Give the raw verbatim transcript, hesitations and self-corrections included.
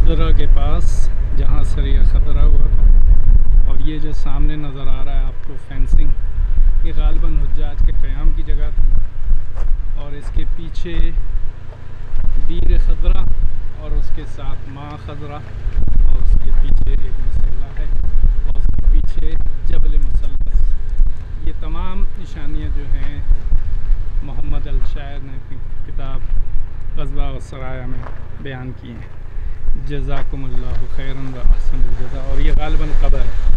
खदरा के पास जहाँ सरिया खतरा हुआ था। और ये जो सामने नज़र आ रहा है आपको फेंसिंग, ये गालिबन हुज्जाज के क़याम की जगह थी। और इसके पीछे बीर खदरा और उसके साथ माँ खदरा, और उसके पीछे एक मसल्ला है, और उसके पीछे जबल मुसल्लस। ये तमाम निशानियाँ जो हैं मोहम्मद अल शायर ने अपनी किताब ग़ज़वा व सराया में बयान की हैं। जज़ाकुमुल्लाहु खैरन व अहसनुल जज़ा। और ये गालिबन कब्र है।